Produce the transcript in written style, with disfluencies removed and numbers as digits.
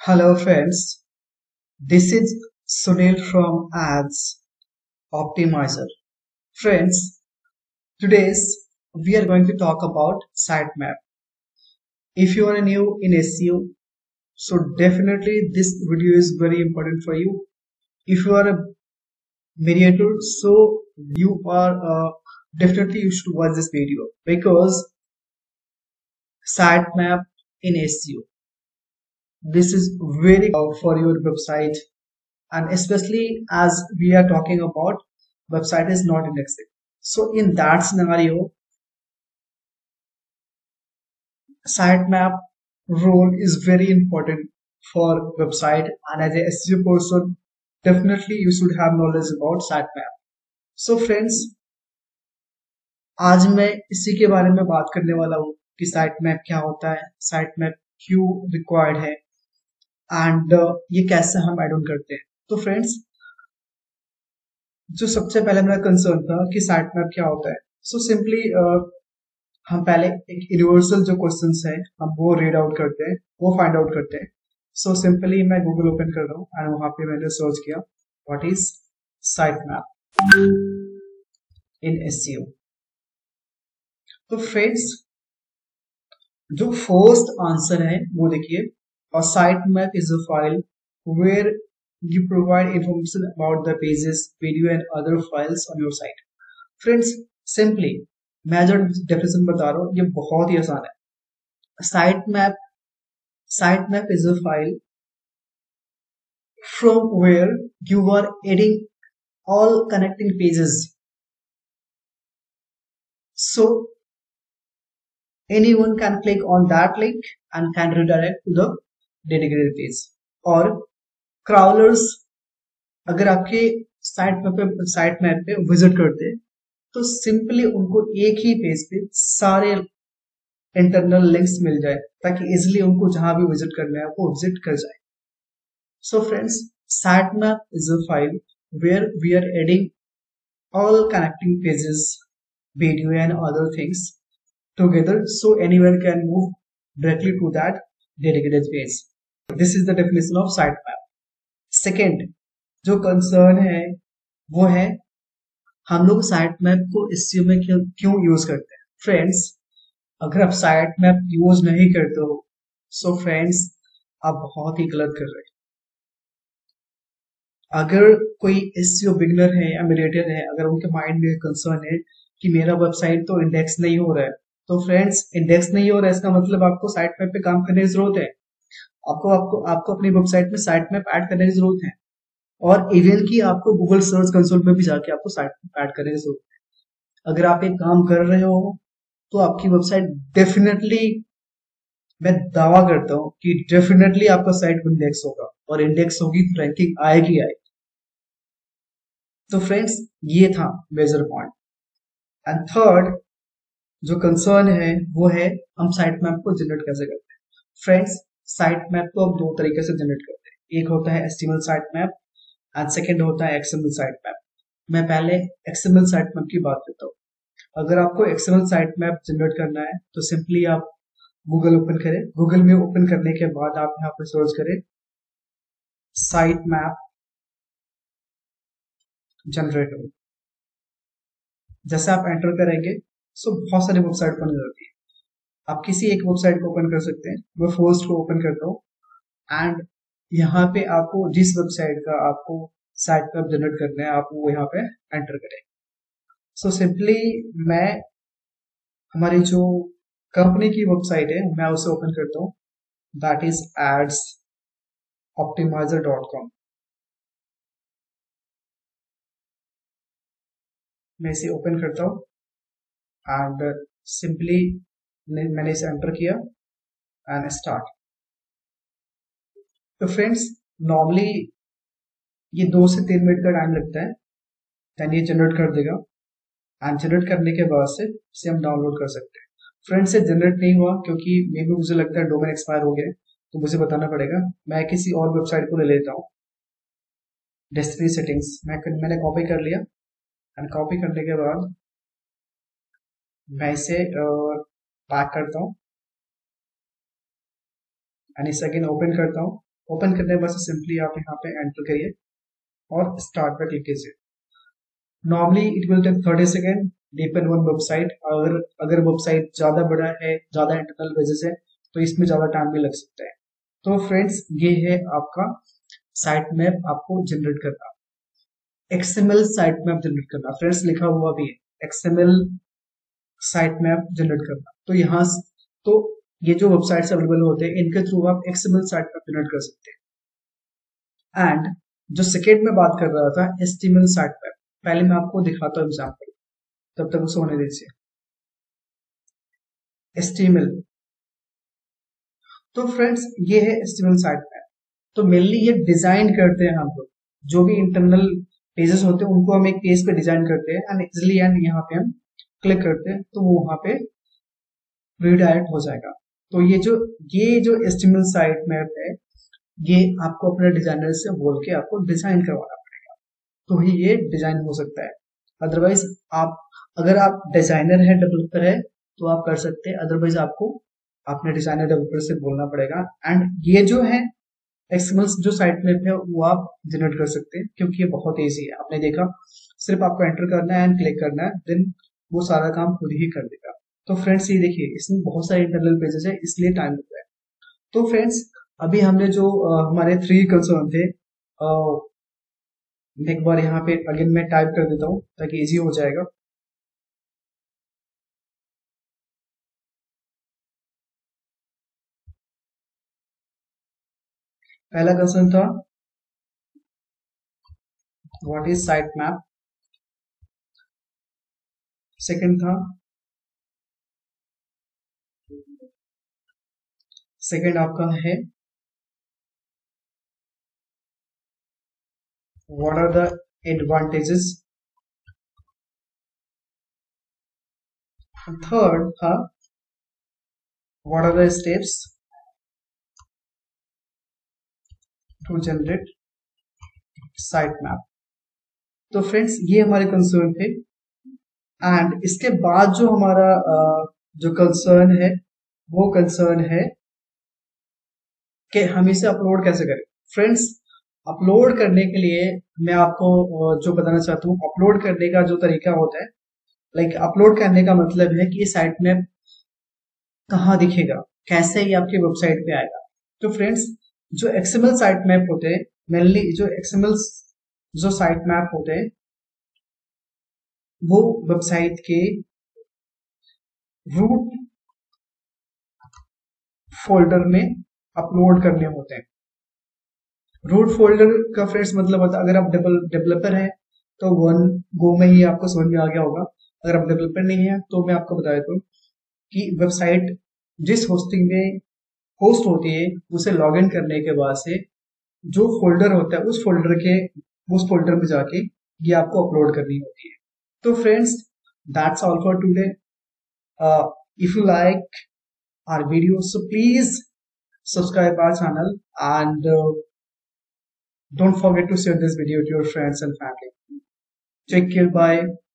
Hello friends, this is Sunil from Ads Optimizer. Friends, today's we are going to talk about sitemap. If you are new in SEO, so definitely this video is very important for you. If you are a mediator, so you are definitely you should watch this video because sitemap in SEO. This is very for your website, and especially as we are talking about website is not indexing. So in that scenario, sitemap role is very important for website, and as a SEO person, definitely you should have knowledge about sitemap. So friends, आज मैं इसी के बारे में बात करने वाला हूँ कि sitemap क्या होता है, sitemap क्यों रिक्वायर्ड है एंड ये कैसे हम ऐड ऑन करते हैं. तो फ्रेंड्स, जो सबसे पहले मेरा कंसर्न था कि साइटमैप क्या होता है. सो सिंपली हम पहले एक यूनिवर्सल जो क्वेश्चंस है हम वो रीड आउट करते हैं, वो फाइंड आउट करते हैं. सो सिंपली मैं गूगल ओपन कर रहा हूँ एंड वहां पे मैंने सर्च किया what is sitemap in SEO. तो फ्रेंड्स, जो फर्स्ट आंसर है वो देखिए, और sitemap is a file where you provide information about the pages, video and other files on your site. Friends, simply मैं जो डेफिनेशन बता रहा हूँ ये बहुत ही आसान है. Sitemap is a file from where you are adding all connecting pages, so anyone can click on that link and can redirect to the dedicated page. और crawlers अगर आपके साइट मैप पे विजिट करते हैं तो सिंपली उनको एक ही page पे सारे इंटरनल लिंक्स मिल जाए ताकि इजिली उनको जहां भी विजिट करना है वो विजिट कर जाए. So friends, sitemap is a file where we are adding all connecting pages, video and other things together so anyone can move directly to that dedicated page. This is the definition of sitemap. Second, जो concern है वो है हम लोग site map को SEO में क्यों use करते हैं. फ्रेंड्स, अगर आप साइट मैप यूज नहीं करते हो सो फ्रेंड्स आप बहुत ही गलत कर रहे हैं. अगर कोई एसईओ बिगनर है या मीडिएटर है, अगर उनके माइंड में कंसर्न है कि मेरा वेबसाइट तो इंडेक्स नहीं हो रहा है, तो फ्रेंड्स इंडेक्स नहीं हो रहा है इसका मतलब आपको साइट मैप पे काम करने की जरूरत है. आपको आपको आपको अपनी वेबसाइट में साइट मैप ऐड करने की जरूरत है, और इवन की आपको गूगल सर्च कंसोल में भी जाके आपको साइट मैप ऐड करने की जरूरत है. अगर आप एक काम कर रहे हो तो आपकी वेबसाइट डेफिनेटली, मैं दावा करता हूं कि डेफिनेटली आपका साइट इंडेक्स होगा, और इंडेक्स होगी तो रैंकिंग आएगी आएगी. तो फ्रेंड्स, ये था मेजर पॉइंट. एंड थर्ड जो कंसर्न है वो है हम साइट मैप को जनरेट कैसे करते हैं. फ्रेंड्स, साइट मैप को हम दो तरीके से जनरेट करते हैं. एक होता है HTML site map and second होता है एक्सएमएल साइट मैप. मैं पहले एक्सएमएल साइट मैप की बात करता हूँ. अगर आपको एक्सएमएल साइट मैप जनरेट करना है तो सिंपली आप गूगल ओपन करें. गूगल में ओपन करने के बाद आप यहाँ पे सर्च करें साइट मैप जनरेटर. जैसे आप एंटर करेंगे सो बहुत सारी वेबसाइट बन जाती है. आप किसी एक वेबसाइट को ओपन कर सकते हैं. मैं फर्स्ट को ओपन करता हूँ एंड यहाँ पे आपको जिस वेबसाइट का आपको साइट मैप जनरेट करना है आप वो यहाँ पे एंटर करें. सो सिंपली मैं हमारी जो कंपनी की वेबसाइट है मैं उसे ओपन करता हूँ, दैट इज एड्स optimizer.com. मैं इसे ओपन करता हूँ एंड सिंपली मैंने इसे एंटर किया एंड स्टार्ट. तो फ्रेंड्स, नॉर्मली ये 2 से 3 मिनट का टाइम लगता है, देन ये जनरेट कर देगा एंड जनरेट करने के बाद से इसे हम डाउनलोड कर सकते हैं. फ्रेंड्स, से जनरेट नहीं हुआ क्योंकि मे भी मुझे लगता है डोमेन एक्सपायर हो गया, तो मुझे बताना पड़ेगा. मैं किसी और वेबसाइट को ले लेता हूँ. डेस्टिनी सेटिंग्स मैंने कॉपी कर लिया एंड कॉपी करने के बाद मैं इसे पैक करता हूँ एंड इसे अगेन ओपन करता हूँ ओपन करने के बाद सिंपली आप यहाँ पे एंटर करिए और स्टार्ट पे क्लिक कीजिए। Normally it will take 30 second depend on website. अगर वेबसाइट ज्यादा बड़ा है, ज्यादा इंटरनल पेजेस है, तो इसमें ज्यादा टाइम भी लग सकता है। तो फ्रेंड्स ये है आपका साइट मैप आपको जनरेट करना, एक्सएमएल साइट मैप जनरेट करना। फ्रेंड्स लिखा हुआ भी है एक्सएमएल साइट मैप जनरेट करना। तो यहाँ तो ये जो वेबसाइट्स अवेलेबल होते हैं इनके थ्रू आप एक्सएमएल साइट मैप जनरेट कर सकते हैं। एंड जो सेकेंड में बात कर रहा था एचटीएमएल साइट मैप, पहले मैं आपको दिखाता हूँ एग्जाम्पल, तब तक उसे होने दीजिए। एचटीएमएल, तो फ्रेंड्स ये है एचटीएमएल साइट मैप। तो मेनली ये डिजाइन करते हैं हम लोग, जो भी इंटरनल पेजेस होते हैं उनको हम एक पेज पे डिजाइन करते हैं एंड इजिली एंड यहाँ पे हम क्लिक करते हैं तो वो वहां पे रीडायरेक्ट हो जाएगा। तो ये जो एचटीएमएल साइट मैप है ये आपको अपने डिजाइनर से बोल के आपको डिजाइन करवाना पड़ेगा, तो ही ये डिजाइन हो सकता है। अदरवाइज आप, अगर आप डिजाइनर है, डेवलपर है, तो आप कर सकते हैं, अदरवाइज आपको अपने डिजाइनर डेवलपर से बोलना पड़ेगा। एंड ये जो है एक्सएमएल जो साइट मैप है वो आप जनरेट कर सकते हैं, क्योंकि ये बहुत ईजी है। आपने देखा, सिर्फ आपको एंटर करना है एंड क्लिक करना है, देन वो सारा काम खुद ही कर देगा। तो फ्रेंड्स ये देखिए इसमें बहुत सारे इंटरनल पेजेस है, इसलिए टाइम लगता है। तो फ्रेंड्स अभी हमने जो हमारे 3 कंसर्न थे, एक बार यहाँ पे अगेन मैं टाइप कर देता हूँ ताकि इजी हो जाएगा। पहला कंसर्न था what is site map, second था, सेकंड आपका है what are the advantages, third था what are the steps to generate site map. तो फ्रेंड्स ये हमारे कंसर्न थे। एंड इसके बाद जो हमारा जो कंसर्न है वो कंसर्न है कि हम इसे अपलोड कैसे करें। फ्रेंड्स अपलोड करने के लिए मैं आपको जो बताना चाहता हूँ, अपलोड करने का जो तरीका होता है, लाइक अपलोड करने का मतलब है कि ये साइट में कहाँ दिखेगा, कैसे ये आपकी वेबसाइट पे आएगा। तो फ्रेंड्स जो एक्सएमएल साइट मैप होते हैं, मेनली जो एक्सएमएल जो साइट मैप होते हैं वो वेबसाइट के रूट फोल्डर में अपलोड करने होते हैं। रूट फोल्डर का फ्रेंड्स मतलब होता है, अगर आप डेवलपर हैं तो वन गो में ही आपको समझ में आ गया होगा। अगर आप डेवलपर नहीं है तो मैं आपको बता देता हूँ कि वेबसाइट जिस होस्टिंग में होस्ट होती है उसे लॉगिन करने के बाद से जो फोल्डर होता है उस फोल्डर में जाके ये आपको अपलोड करनी होती है। तो friends that's all for today. If you like our video, so please subscribe our channel and don't forget to share this video to your friends and family. Take care, bye.